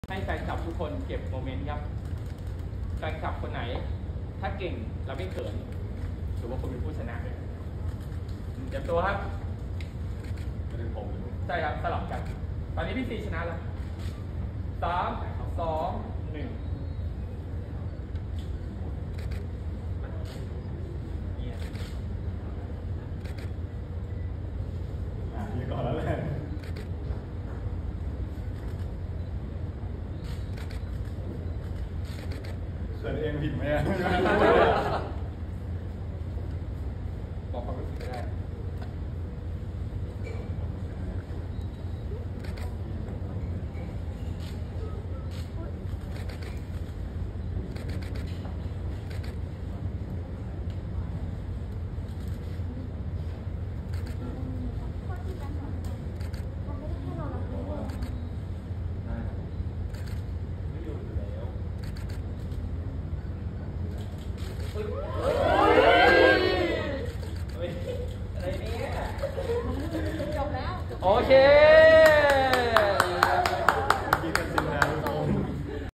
ให้แฟนคลับทุกคนเก็บโมเมนต์ครับแฟนคลับคนไหนถ้าเก่งเราไม่เขินถือว่าคุณเป็นผู้ชนะเลยเตรียมตัวครับใช่ครับสลับกันตอนนี้พี่ซีชนะแล้ว3 2 1 ยืนก่อนแล้วแหละเกิดเองผิดไหมอ่ะบอกความรู้สึกได้โอเค